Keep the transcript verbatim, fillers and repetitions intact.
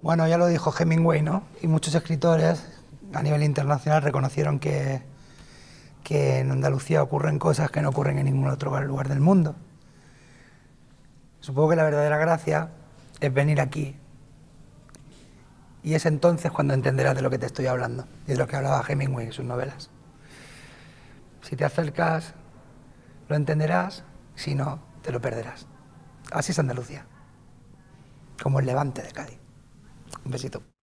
Bueno, ya lo dijo Hemingway, ¿no? Y muchos escritores a nivel internacional reconocieron que, que en Andalucía ocurren cosas que no ocurren en ningún otro lugar del mundo. Supongo que la verdadera gracia es venir aquí. Y es entonces cuando entenderás de lo que te estoy hablando y de lo que hablaba Hemingway en sus novelas. Si te acercas, lo entenderás, si no, te lo perderás. Así es Andalucía, como el Levante de Cádiz. Un besito.